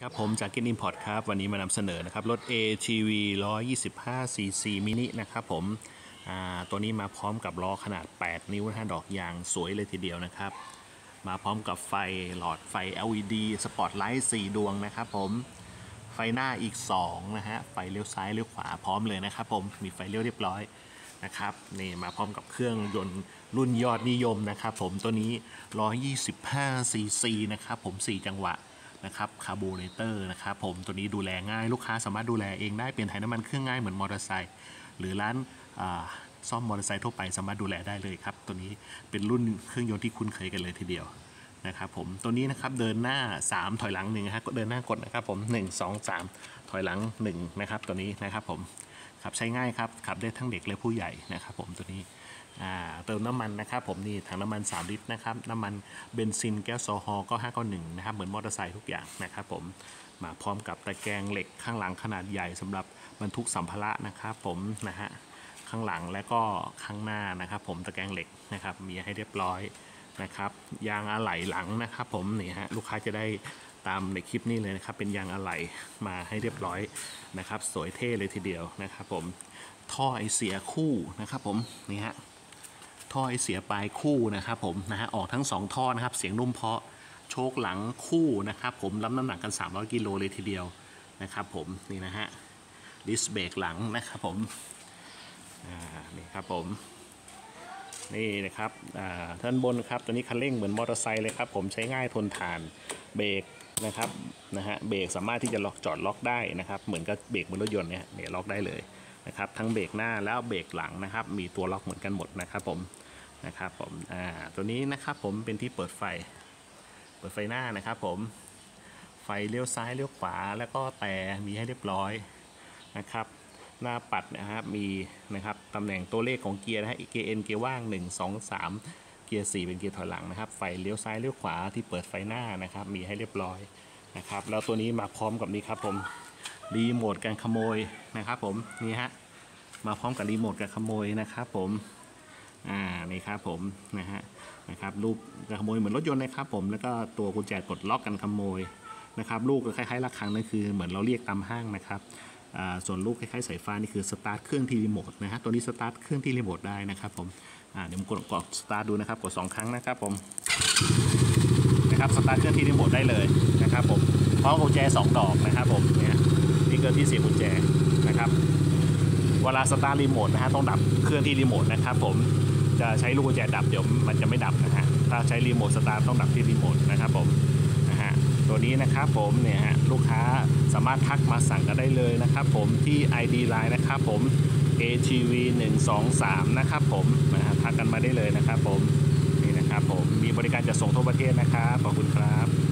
ครับผมจาก Get Import ครับวันนี้มานำเสนอนะครับรถ ATV 125cc มินินะครับผมตัวนี้มาพร้อมกับล้อขนาด8นิ้วนะฮะดอกยางสวยเลยทีเดียวนะครับมาพร้อมกับไฟหลอดไฟ LED สปอตไลท์4ดวงนะครับผมไฟหน้าอีก2นะฮะไฟเลี้ยวซ้ายเลี้ยวขวาพร้อมเลยนะครับผมมีไฟเลี้ยวเรียบร้อยนะครับนี่มาพร้อมกับเครื่องยนต์รุ่นยอดนิยมนะครับผมตัวนี้ 125cc นะครับผม4จังหวะนะครับคาร์บูเรเตอร์นะครับผมตัวนี้ดูแลง่ายลูกค้าสามารถดูแลเองได้เปลี่ยนถ่ายน้ำมันเครื่องง่ายเหมือนมอเตอร์ไซค์หรือร้านซ่อมมอเตอร์ไซค์ทั่วไปสามารถดูแลได้เลยครับตัวนี้เป็นรุ่นเครื่องยนต์ที่คุ้นเคยกันเลยทีเดียวนะครับผมตัวนี้นะครับเดินหน้า3ถอยหลัง1ฮะก็เดินหน้ากดนะครับผม1 2 3ถอยหลัง1นะครับตัวนี้นะครับผมขับใช้ง่ายครับขับได้ทั้งเด็กและผู้ใหญ่นะครับผมตัวนี้เติมน้ำมันนะครับผมนี่ถังน้ำมัน3ลิตรนะครับน้ำมันเบนซินแก๊สโซฮอล์ก็591นะครับเหมือนมอเตอร์ไซค์ทุกอย่างนะครับผมมาพร้อมกับตะแกรงเหล็กข้างหลังขนาดใหญ่สำหรับบรรทุกสัมภาระนะครับผมนะฮะข้างหลังและก็ข้างหน้านะครับผมตะแกรงเหล็กนะครับมีให้เรียบร้อยนะครับยางอะไหล่หลังนะครับผมนี่ฮะลูกค้าจะได้ตามในคลิปนี้เลยนะครับเป็นยางอะไหล่มาให้เรียบร้อยนะครับสวยเท่เลยทีเดียวนะครับผมท่อไอเสียคู่นะครับผมนี่ฮะท่อไอเสียปลายคู่นะครับผมนะฮะออกทั้ง2ท่อนะครับเสียงนุ่มเพาะโชคหลังคู่นะครับผมรับน้ำหนักกัน300 กิโลเลยทีเดียวนะครับผมนี่นะฮะดิสเบรกหลังนะครับผมนี่ครับผมนี่นะครับท่านบนครับตัวนี้คันเร่งเหมือนมอเตอร์ไซค์เลยครับผมใช้ง่ายทนทานเบรกนะครับเบรกสามารถที่จะล็อกจอดล็อกได้นะครับเหมือนกับเบรกบนรถยนต์เนี่ยล็อกได้เลยนะครับทั้งเบรกหน้าแล้วเบรกหลังนะครับมีตัวล็อกเหมือนกันหมดนะครับผมตัวนี้นะครับผมเป็นที่เปิดไฟหน้านะครับผมไฟเลี้ยวซ้ายเลี้ยวขวาแล้วก็แต่มีให้เรียบร้อยนะครับหน้าปัดนะครับมีนะครับตำแหน่งตัวเลขของเกียร์นะฮะเกียร์ N เกียร์ว่าง1 2 3เกียร์4เป็นเกียร์ถอยหลังนะครับไฟเลี้ยวซ้ายเลี้ยวขวาที่เปิดไฟหน้านะครับมีให้เรียบร้อยนะครับแล้วตัวนี้มาพร้อมกับนี้ครับผมรีโมทการขโมยนะครับผมนี่ฮะมาพร้อมกับรีโมทการขโมยนะครับผมนี่ครับผมนะครับรูปการขโมยเหมือนรถยนต์นะครับผมแล้วก็ตัวกุญแจกดล็อกกันขโมยนะครับลูกก็คล้ายๆระฆังนั่นคือเหมือนเราเรียกตามห้างนะครับส่วนลูกคล้ายๆสายฟ้านี่คือสตาร์ทเครื่องที่รีโมทนะฮะตัวนี้สตาร์ทเครื่องที่รีโมทได้นะครับผมเดี๋ยวผมกดสตาร์ทดูนะครับกด2 ครั้งนะครับผมนะครับสตาร์ทเครื่องที่รีโมทได้เลยนะครับผมพร้อมกุญแจ2 ดอกนะครับผมนี่คือที่เสียบกุญแจนะครับเวลาสตาร์ทรีโมทนะฮะต้องดับเครื่องที่รีโมทนะครับผมจะใช้ลูกกุญแจดับเดี๋ยวมันจะไม่ดับนะฮะถ้าใช้รีโมทสตาร์ทต้องดับที่รีโมทนะครับผมตัวนี้นะครับผมเนี่ยฮะลูกค้าสามารถทักมาสั่งกันได้เลยนะครับผมที่ ID Line นะครับผม ATV 123นะครับผมทักกันมาได้เลยนะครับผมนี่นะครับผมมีบริการจัดส่งทั่วประเทศนะครับขอบคุณครับ